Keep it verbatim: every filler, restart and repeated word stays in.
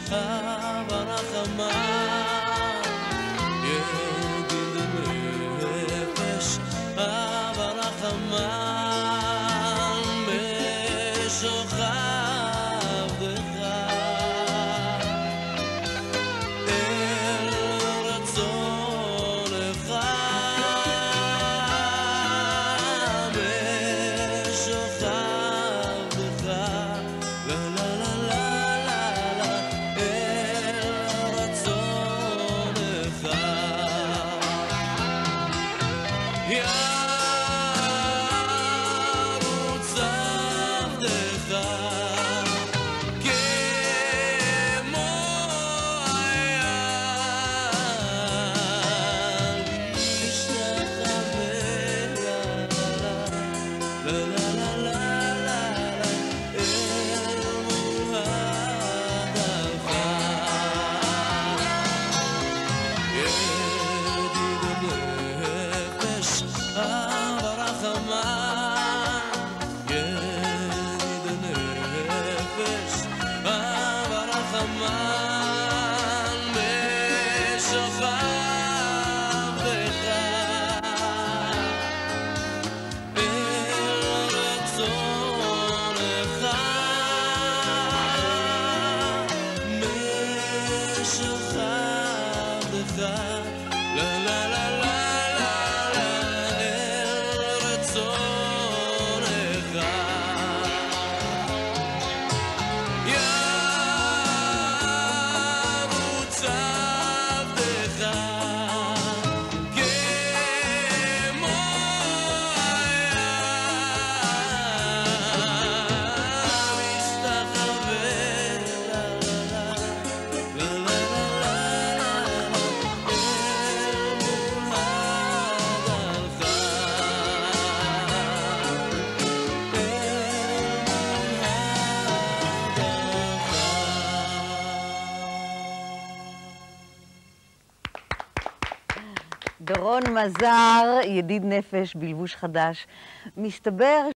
ברחמה ידיד נפש ברחמה משוכב דך אל רצונך משוכב דך לה לה לה לה לה אל רצונך ירוץ עבדך כמו אייל ישתחווה לה לה לה לה לה אל מול הדלך ידיד נפש ברחמה ידיד נפש ברחמה משוכב דך אל רצונך משוכב דך לה לה לה לה לה אל רצונך ירוץ עבדך כמו אייל ישתחווה לה לה לה לה דורון מזר, ידיד נפש בלבוש חדש. מסתבר